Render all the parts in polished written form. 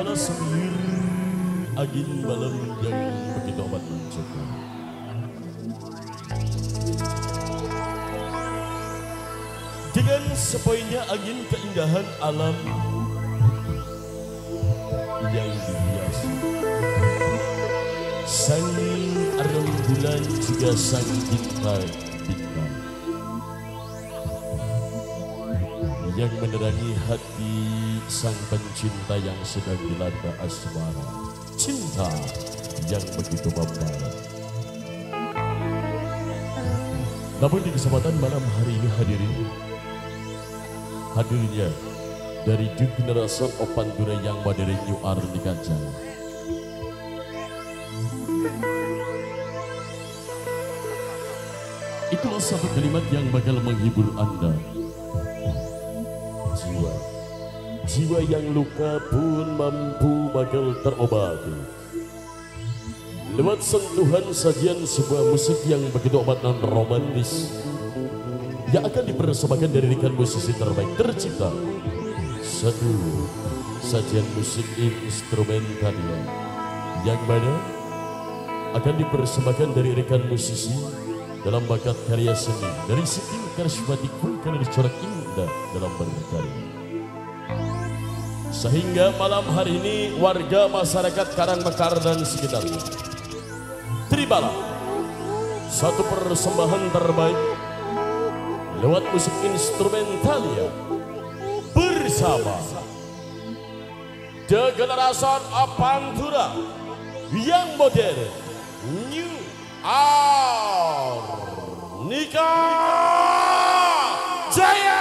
kala semir angin malam yang begitu amat mencekam. Dengan sepoinya angin keindahan alam yang dihiasi sang rembulan juga sang bintang-bintang yang menerangi hati sang pencinta yang sedang dilanda asmara, cinta yang begitu membara. Namun di kesempatan malam hari ini hadirnya dari generasi Opan Dura yang madere nyuar di kancah. Itulah satu kalimat yang bakal menghibur Anda. Jiwa yang luka pun mampu bakal terobati lewat sentuhan sajian sebuah musik yang begitu amat romantis yang akan dipersembahkan dari rekan musisi terbaik tercipta. Satu sajian musik instrumentalnya yang mana akan dipersembahkan dari rekan musisi dalam bakat karya seni dari Siti Karismatik Vulkan dicorak indah dalam berkarya. Sehingga malam hari ini warga masyarakat Karangmekar dan sekitarnya terimalah satu persembahan terbaik lewat musik instrumentalia bersama The Generation Opan Dura yang modern New Arnika Jaya.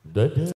Dadah.